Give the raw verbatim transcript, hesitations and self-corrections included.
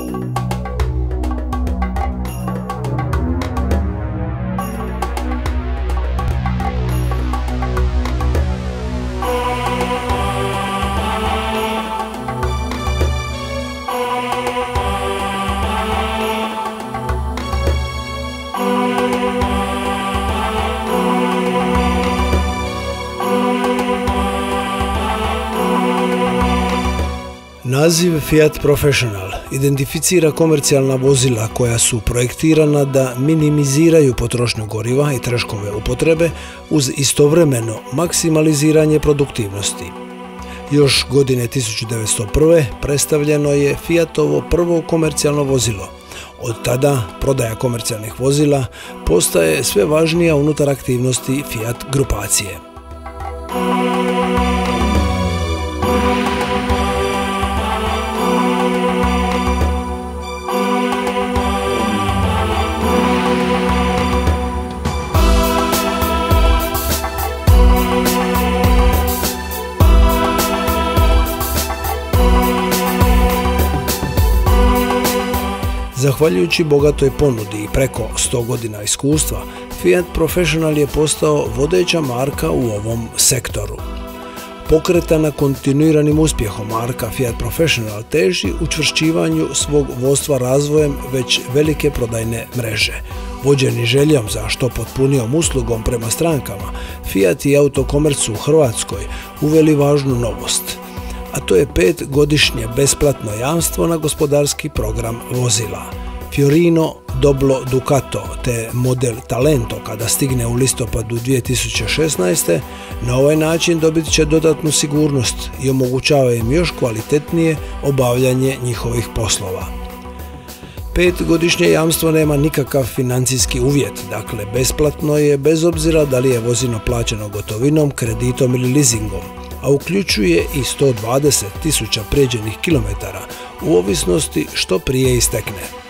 Naziv Fiat Professional identificira komercijalna vozila koja su projektirana da minimiziraju potrošnju goriva i troškove upotrebe uz istovremeno maksimaliziranje produktivnosti. Još godine tisuću devetsto prve. predstavljeno je Fiatovo prvo komercijalno vozilo. Od tada prodaja komercijalnih vozila postaje sve važnija unutar aktivnosti Fiat grupacije. Zahvaljujući bogatoj ponudi i preko sto godina iskustva, Fiat Professional je postao vodeća marka u ovom sektoru. Pokretana kontinuiranim uspjehom, marka Fiat Professional teži učvršćivanju svog vodstva razvojem već velike prodajne mreže. Vođeni željom za što potpunijom uslugom prema strankama, Fiat i Autokomercu u Hrvatskoj uveli važnu novost, a to je petgodišnje besplatno jamstvo na gospodarski program vozila. Fiorino, Doblo, Ducato te model Talento kada stigne u listopadu dvije tisuće šesnaeste. na ovaj način dobit će dodatnu sigurnost i omogućava im još kvalitetnije obavljanje njihovih poslova. Petgodišnje jamstvo nema nikakav financijski uvjet, dakle besplatno je bez obzira da li je vozilo plaćeno gotovinom, kreditom ili leasingom, a uključuje i sto dvadeset tisuća prijeđenih kilometara u ovisnosti što prije istekne.